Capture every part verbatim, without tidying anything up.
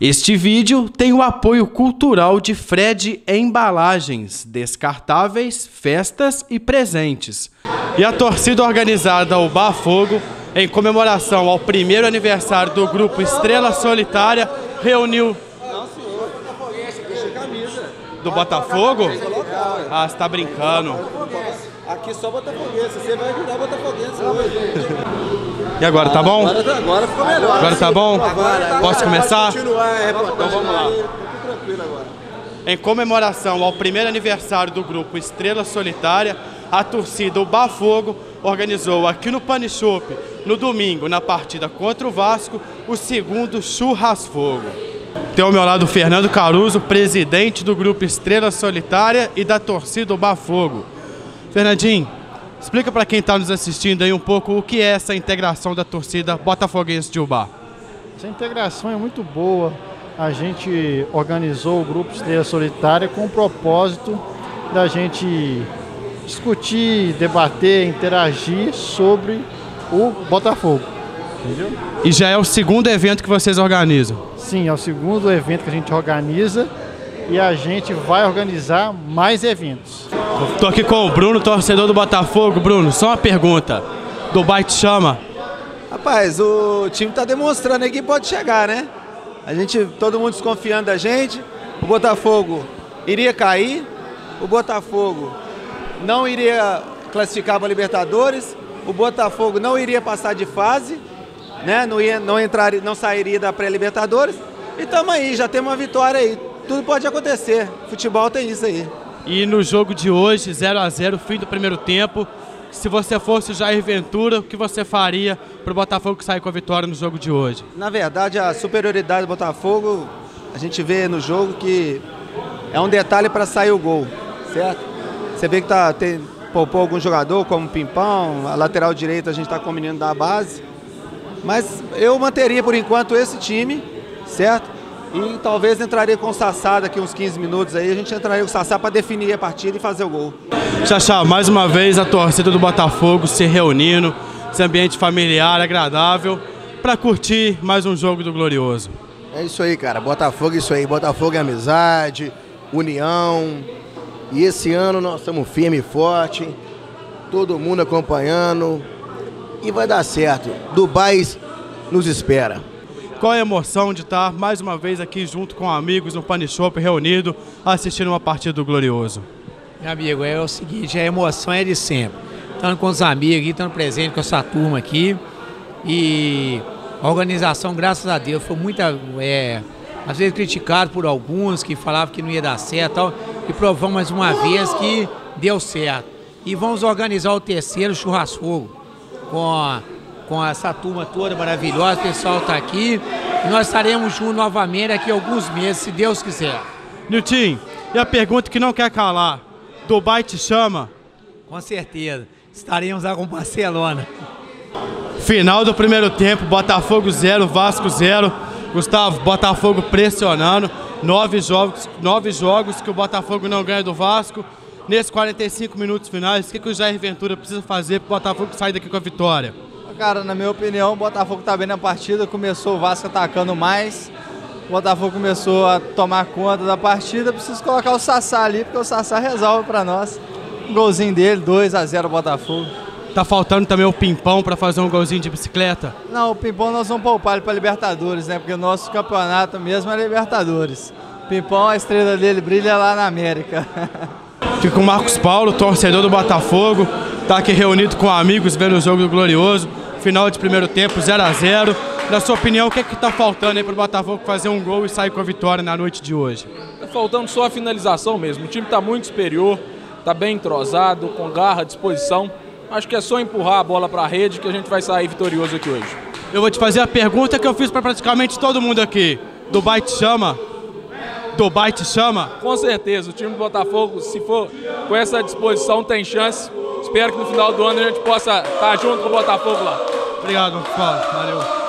Este vídeo tem o apoio cultural de Fred Embalagens, descartáveis, festas e presentes. E a torcida organizada o Bar Fogo, em comemoração ao primeiro aniversário do grupo Estrela Solitária, reuniu... Não, senhor, botafoguense, deixa a camisa. Do Botafogo? Ah, você tá brincando. Aqui só botafoguense, você vai virar botafoguense hoje. E agora, tá bom? Agora, agora ficou melhor. Agora tá bom? Agora, Posso começar? Pode continuar, é, então vamos lá. Fique tranquilo agora. Em comemoração ao primeiro aniversário do grupo Estrela Solitária, a torcida o Bar Fogo organizou aqui no Pani Shop, no domingo, na partida contra o Vasco, o segundo Churras Fogo. Tem ao meu lado o Fernando Caruso, presidente do grupo Estrela Solitária e da torcida o Bar Fogo. Fernandinho, explica para quem está nos assistindo aí um pouco o que é essa integração da torcida botafoguense de Ubá. Essa integração é muito boa. A gente organizou o grupo Estrela Solitária com o propósito da gente discutir, debater, interagir sobre o Botafogo. Entendeu? E já é o segundo evento que vocês organizam? Sim, é o segundo evento que a gente organiza e a gente vai organizar mais eventos. Tô aqui com o Bruno, torcedor do Botafogo. Bruno, só uma pergunta. Dubai te chama? Rapaz, o time tá demonstrando aí que pode chegar, né? A gente, todo mundo desconfiando da gente. O Botafogo iria cair. O Botafogo não iria classificar para a Libertadores. O Botafogo não iria passar de fase, né? Não ia, não entrar, não sairia da pré-Libertadores. E tamo aí, já temos uma vitória aí. Tudo pode acontecer. Futebol tem isso aí. E no jogo de hoje, zero a zero, fim do primeiro tempo, se você fosse o Jair Ventura, o que você faria para o Botafogo sair com a vitória no jogo de hoje? Na verdade, a superioridade do Botafogo, a gente vê no jogo que é um detalhe para sair o gol, certo? Você vê que tá, tem, poupou algum jogador, como o Pimpão, a lateral direita a gente está com o menino da base, mas eu manteria por enquanto esse time, certo? E talvez entraria com o Sassá daqui uns quinze minutos aí, a gente entraria com o Sassá para definir a partida e fazer o gol. Xaxá, mais uma vez a torcida do Botafogo se reunindo, esse ambiente familiar, agradável, para curtir mais um jogo do Glorioso. É isso aí, cara, Botafogo é isso aí, Botafogo é amizade, união, e esse ano nós estamos firme e forte, todo mundo acompanhando, e vai dar certo, Dubai nos espera. Qual a emoção de estar mais uma vez aqui junto com amigos no Pani Shop, reunido, assistindo uma partida do Glorioso? Meu amigo, é o seguinte, a emoção é de sempre. Estando com os amigos aqui, estando presente com essa turma aqui. E a organização, graças a Deus, foi muita, é, às vezes criticado por alguns que falavam que não ia dar certo e tal. E provamos mais uma vez que deu certo. E vamos organizar o terceiro Churras Fogo com a com essa turma toda maravilhosa, o pessoal está aqui, e nós estaremos juntos novamente daqui a alguns meses, se Deus quiser. Nilton, e a pergunta que não quer calar, Dubai te chama? Com certeza, estaremos lá com Barcelona. Final do primeiro tempo, Botafogo zero, Vasco zero, Gustavo, Botafogo pressionando, nove jogos, nove jogos que o Botafogo não ganha do Vasco, nesses quarenta e cinco minutos finais, o que, que o Jair Ventura precisa fazer para o Botafogo sair daqui com a vitória? Cara, na minha opinião, o Botafogo tá bem na partida, começou o Vasco atacando mais, o Botafogo começou a tomar conta da partida, preciso colocar o Sassá ali, porque o Sassá resolve pra nós. Um golzinho dele, dois a zero Botafogo. Tá faltando também o Pimpão pra fazer um golzinho de bicicleta? Não, o Pimpão nós vamos poupar ele pra Libertadores, né, porque o nosso campeonato mesmo é Libertadores. O Pimpão, a estrela dele brilha lá na América. Fico com o Marcos Paulo, torcedor do Botafogo, tá aqui reunido com amigos vendo o jogo do Glorioso. Final de primeiro tempo, zero a zero. Na sua opinião, o que é que tá faltando aí pro Botafogo fazer um gol e sair com a vitória na noite de hoje? Tá faltando só a finalização mesmo. O time tá muito superior, tá bem entrosado, com garra, disposição. Acho que é só empurrar a bola pra rede que a gente vai sair vitorioso aqui hoje. Eu vou te fazer a pergunta que eu fiz para praticamente todo mundo aqui. Dubai te chama? Dubai te chama? Com certeza, o time do Botafogo, se for com essa disposição, tem chance. Espero que no final do ano a gente possa estar junto com o Botafogo lá. Obrigado, Paulo. Valeu.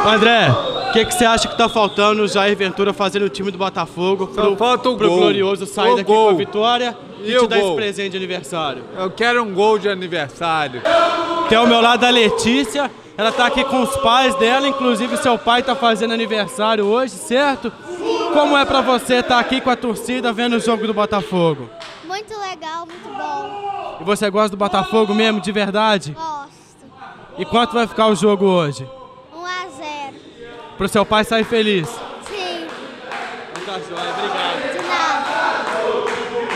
André, o que, que você acha que tá faltando o Jair Ventura fazendo o time do Botafogo Só pro, falta o pro gol. Glorioso sair O daqui gol. com a vitória e, E te o dar esse gol. presente de aniversário? Eu quero um gol de aniversário. Tem ao meu lado a Letícia, ela tá aqui com os pais dela, inclusive seu pai tá fazendo aniversário hoje, certo? Como é pra você estar aqui com a torcida vendo o jogo do Botafogo? Muito legal, muito bom. E você gosta do Botafogo mesmo, de verdade? Gosto. E quanto vai ficar o jogo hoje? um a zero. Pro seu pai sair feliz? Sim, Tá joia, obrigado. de nada.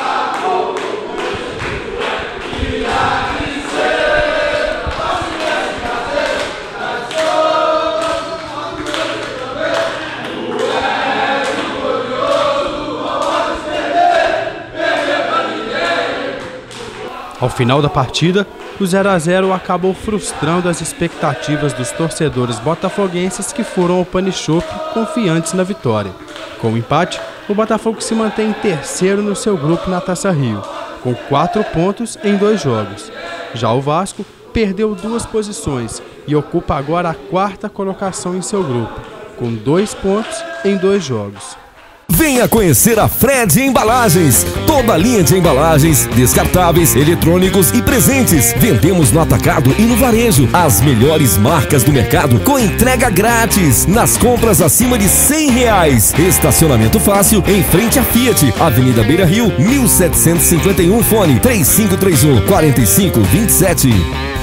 Ao final da partida, o zero a zero acabou frustrando as expectativas dos torcedores botafoguenses que foram ao Panishop confiantes na vitória. Com o empate, o Botafogo se mantém em terceiro no seu grupo na Taça Rio, com quatro pontos em dois jogos. Já o Vasco perdeu duas posições e ocupa agora a quarta colocação em seu grupo, com dois pontos em dois jogos. Venha conhecer a Fred Embalagens. Toda a linha de embalagens, descartáveis, eletrônicos e presentes. Vendemos no atacado e no varejo. As melhores marcas do mercado com entrega grátis nas compras acima de cem reais. Estacionamento fácil em frente à Fiat. Avenida Beira Rio, mil setecentos e cinquenta e um, fone três cinco três um, quatro cinco dois sete.